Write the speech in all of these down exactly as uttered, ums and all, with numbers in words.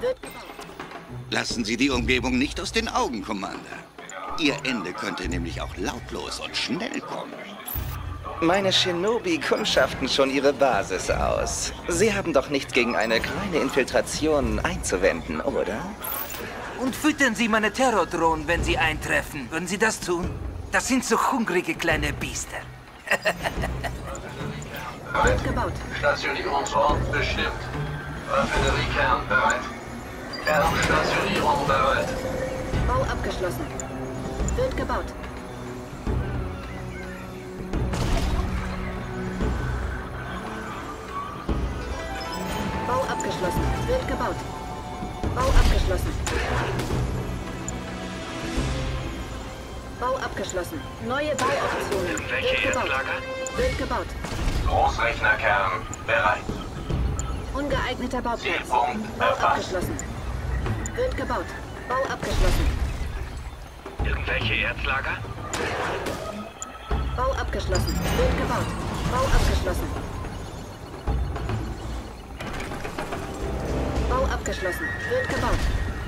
Wird gebaut. Lassen Sie die Umgebung nicht aus den Augen, Commander. Ihr Ende könnte nämlich auch lautlos und schnell kommen. Meine Shinobi kundschaften schon ihre Basis aus. Sie haben doch nichts gegen eine kleine Infiltration einzuwenden, oder? Und füttern Sie meine Terrordrohnen, wenn sie eintreffen. Würden Sie das tun? Das sind so hungrige kleine Biester. Wird gebaut. Stationierungsort bestimmt. Raffineriekern bereit. Kernstationierung bereit. Bau abgeschlossen. Wird gebaut. Bau abgeschlossen. Wird gebaut. Bau abgeschlossen. Bau abgeschlossen. Neue Bauoptionen. Wird gebaut. Wird gebaut. Großrechnerkern bereit. Ungeeigneter Bauplatz. Zielpunkt Bau erfasst. abgeschlossen. Wird gebaut. Bau abgeschlossen. Irgendwelche Erzlager? Bau abgeschlossen. Wird gebaut. Bau abgeschlossen. Bau abgeschlossen. Wird gebaut.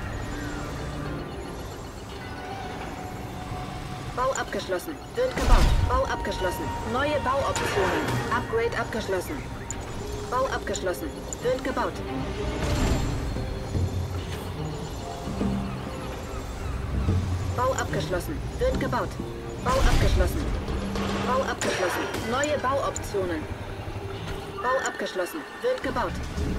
Bau abgeschlossen. Wird gebaut. Bau abgeschlossen. Neue Bauoptionen. Upgrade abgeschlossen. Bau abgeschlossen. Wird gebaut. Bau abgeschlossen. Wird gebaut. Bau abgeschlossen. Bau abgeschlossen. Neue Bauoptionen. Bau abgeschlossen. Wird gebaut.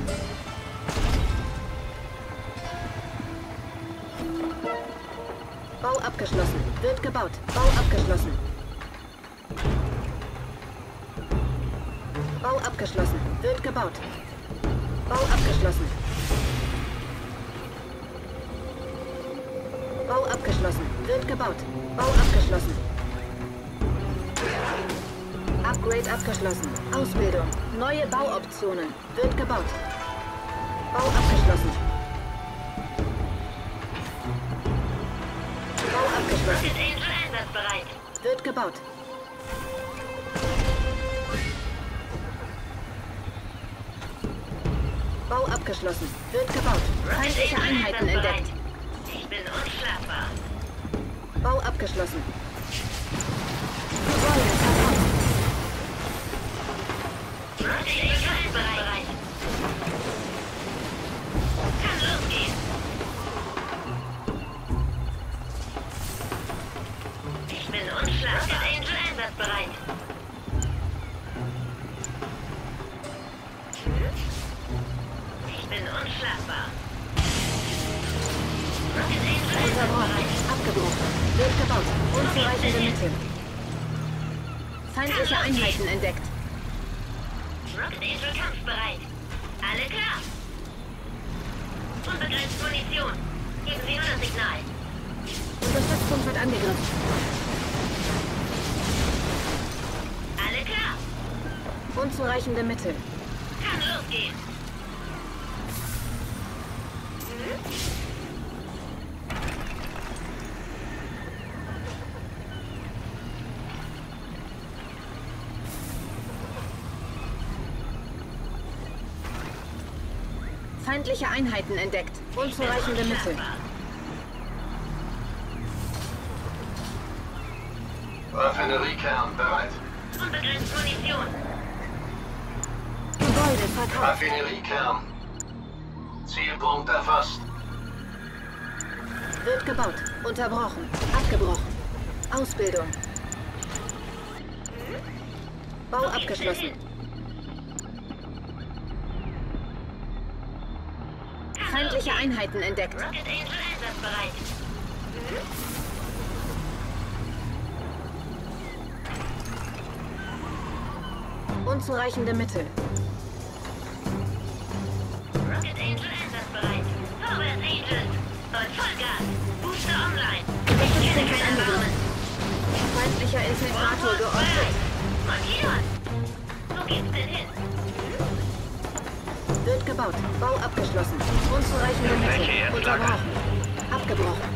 Bau abgeschlossen. Wird gebaut. Bau abgeschlossen. Bau abgeschlossen. Wird gebaut. Bau abgeschlossen. Bau abgeschlossen. Wird gebaut. Bau abgeschlossen. Upgrade abgeschlossen. Ausbildung. Neue Bauoptionen. Wird gebaut. Bau abgeschlossen. Bau abgeschlossen. Angel einsatzbereit. Wird gebaut. Bau abgeschlossen. Wird gebaut. Feindliche Einheiten entdeckt. Ich bin unschlagbar. Bau abgeschlossen. Gebäude verkauft. Rocket Angel einsatzbereit. Kann losgehen. Ich bin unschlagbar. Rocket Angel einsatzbereit. Ich bin unschlagbar. Rocket Angel Unterbrochen. einsatzbereit. Abgebrochen. Wird gebaut. Unzureichende Mittel. Feindliche Einheiten entdeckt. Rocket Angel kampfbereit. Alle klar. Unbegrenzt Munition. Geben Sie nur das Signal. Unser Stützpunkt wird angegriffen. Alle klar. Unzureichende Mittel. Kann losgehen. Feindliche Einheiten entdeckt. Unzureichende Mittel. Raffineriekern bereit. Unbegrenzt Munition. Gebäude verkauft. Raffineriekern. Zielpunkt erfasst. Wird gebaut. Unterbrochen. Abgebrochen. Ausbildung. Bau abgeschlossen. Feindliche Einheiten entdeckt. Rocket Angel einsatzbereit. Unzureichende Mittel. Rocket Angel einsatzbereit. Vorwärts, Angels. Und Vollgas. Booster online. Ich kenne keine Alarme. Feindlicher Infiltrator geortet. Markiert. Wo geht's denn hin? Wird gebaut. Bau abgeschlossen. Unzureichende Mittel. Unterbrochen. Abgebrochen.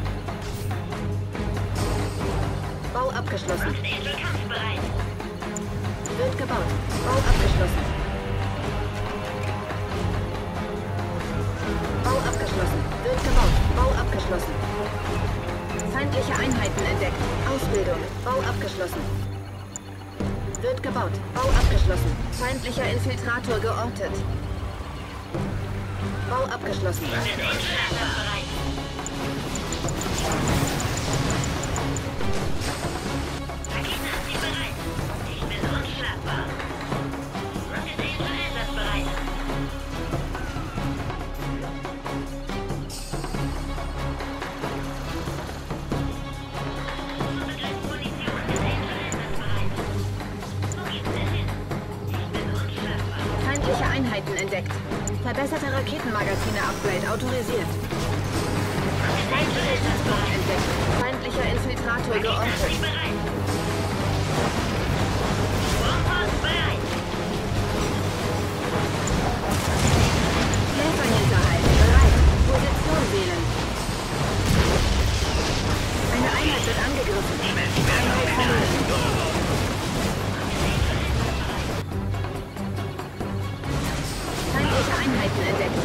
Bau abgeschlossen. Rocket Angel kampfbereit. Wird gebaut. Bau abgeschlossen. Bau abgeschlossen. abgeschlossen. Feindliche Einheiten entdeckt. Ausbildung. Bau abgeschlossen. Wird gebaut. Bau abgeschlossen. Feindlicher Infiltrator geortet. Bau abgeschlossen. Raketen sind bereit. Ich bin unschlagbar. Rocket Angel einsatzbereit. Unbegrenzt Munition. Rocket Angel einsatzbereit. Wo geht's denn hin? Ich bin unschlagbar. Feindliche Einheiten entdeckt. Verbesserte Raketenmagazine-Upgrade autorisiert. Feindlicher Stützpunkt entdeckt. Feindlicher Infiltrator Raketen geortet. sind bereit. Warpost bereit. Helferhinterhalt. Bereit. Position wählen. Eine Einheit wird angegriffen. Einheit verloren. Feindliche Einheiten entdeckt.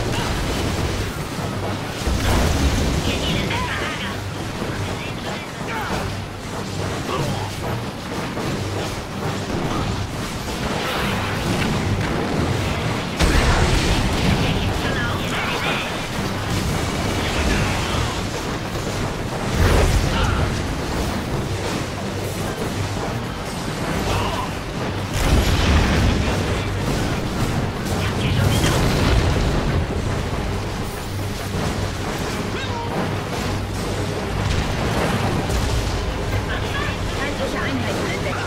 Feindliche Einheiten entdeckt.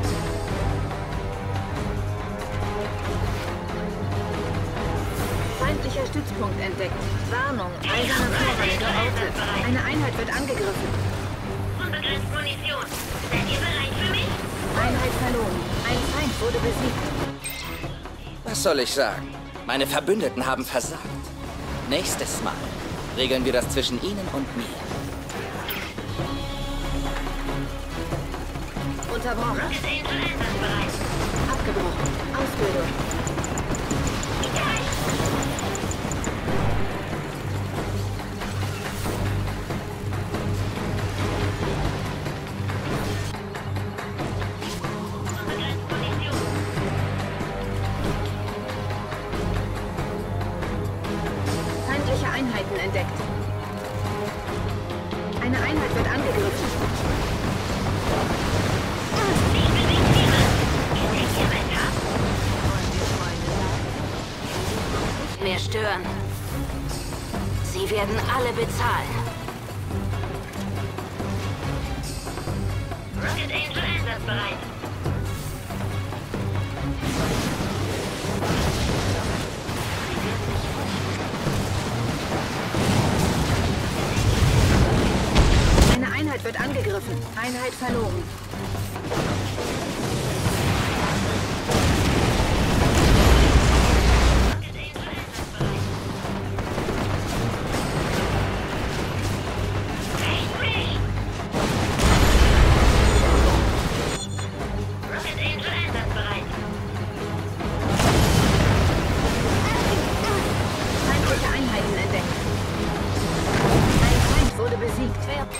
Feindlicher Stützpunkt entdeckt. Warnung, eiserne Vorwand geortet. Eine Einheit wird angegriffen. Unbegrenzt Munition. Seid ihr bereit für mich? Einheit verloren. Ein Feind wurde besiegt. Was soll ich sagen? Meine Verbündeten haben versagt. Nächstes Mal regeln wir das zwischen Ihnen und mir. Unterbrochen. Rocket Angel einsatzbereit. Abgebrochen. Ausbildung. Unbegrenzt Munition. Feindliche Einheiten entdeckt. Eine Einheit wird angegriffen. Ich bewege niemand. Kennt ihr mein Tab? Mehr stören. Sie werden alle bezahlen. Rocket Angel einsatzbereit. Eine Einheit wird angegriffen. Einheit verloren. Rocket Angel einsatzbereit. Echt mich! Rocket Angel einsatzbereit. Feindliche Einheiten entdeckt. Ein Feind wurde besiegt.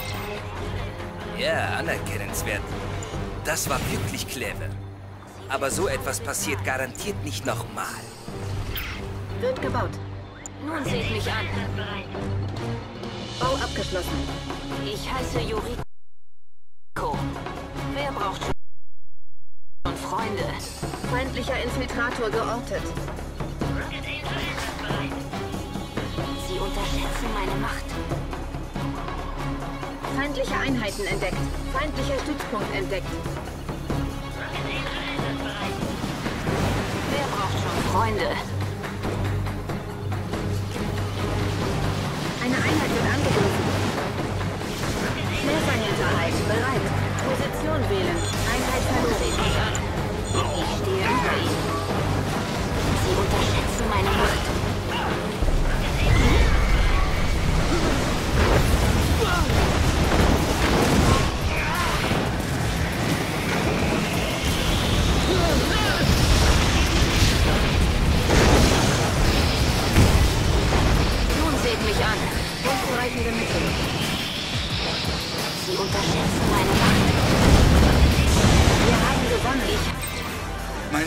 Ja, anerkennenswert. Das war wirklich clever. Aber so etwas passiert garantiert nicht nochmal. Wird gebaut. Nun seht mich an. Einsatzbereit. Bau abgeschlossen. Ich heiße Yuriko. Wer braucht schon Freunde? Feindlicher Infiltrator geortet. Rocket Angel einsatzbereit. Sie unterschätzen meine Macht. Feindliche Einheiten entdeckt. Feindlicher Stützpunkt entdeckt. Rocket Angel einsatzbereit. Wer braucht schon Freunde? Eine Einheit wird angegriffen. Helferhinterhalt. Bereit. Position wählen. Einheit verloren. Seht mich an. Ich stehe über Ihnen. Sie unterschätzen meine Macht.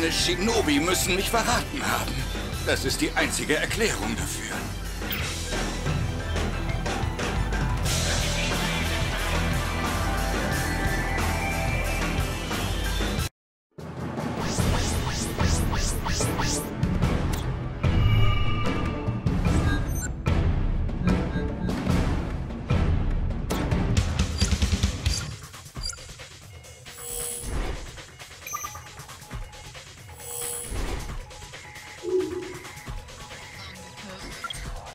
Ihre Shinobi müssen mich verraten haben. Das ist die einzige Erklärung dafür.